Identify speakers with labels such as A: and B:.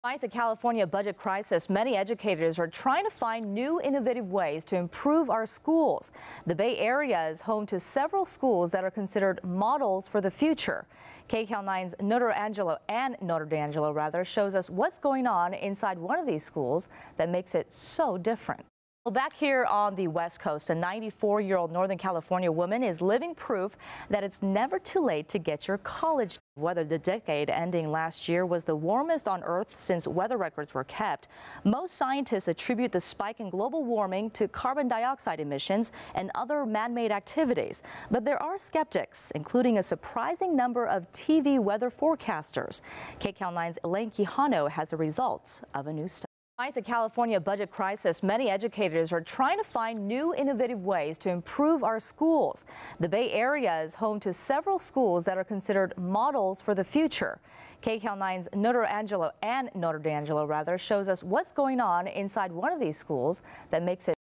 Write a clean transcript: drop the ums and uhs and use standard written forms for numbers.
A: Despite the California budget crisis, many educators are trying to find new innovative ways to improve our schools. The Bay Area is home to several schools that are considered models for the future. KCAL 9's Notre D'Angelo shows us what's going on inside one of these schools that makes it so different. Well, back here on the West Coast, a 94-year-old Northern California woman is living proof that it's never too late to get your college. Whether the decade ending last year was the warmest on Earth since weather records were kept, most scientists attribute the spike in global warming to carbon dioxide emissions and other man-made activities. But there are skeptics, including a surprising number of TV weather forecasters. KCAL 9's Elaine Quijano has the results of a new study. Despite the California budget crisis, many educators are trying to find new innovative ways to improve our schools. The Bay Area is home to several schools that are considered models for the future. KCAL 9's Notre D'Angelo shows us what's going on inside one of these schools that makes it